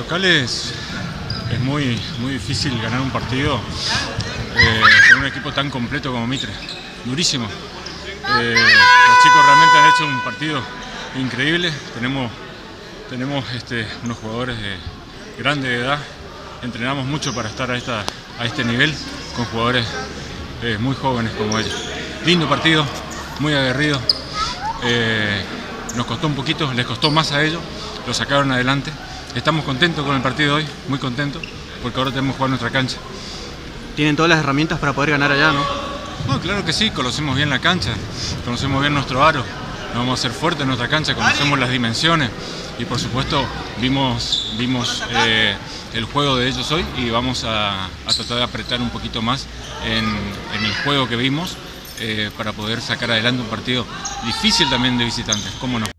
local es muy difícil ganar un partido con un equipo tan completo como Mitre. Durísimo. Los chicos realmente han hecho un partido increíble. Tenemos unos jugadores de grande edad. Entrenamos mucho para estar a este nivel con jugadores muy jóvenes como ellos. Lindo partido, muy aguerrido. Nos costó un poquito, les costó más a ellos, lo sacaron adelante. Estamos contentos con el partido de hoy, muy contentos, porque ahora tenemos que jugar nuestra cancha. Tienen todas las herramientas para poder ganar allá, ¿no? No, claro que sí, conocemos bien la cancha, conocemos bien nuestro aro, nos vamos a hacer fuertes en nuestra cancha, conocemos las dimensiones y por supuesto vimos el juego de ellos hoy y vamos a tratar de apretar un poquito más en el juego que vimos para poder sacar adelante un partido difícil también de visitantes, ¿cómo no?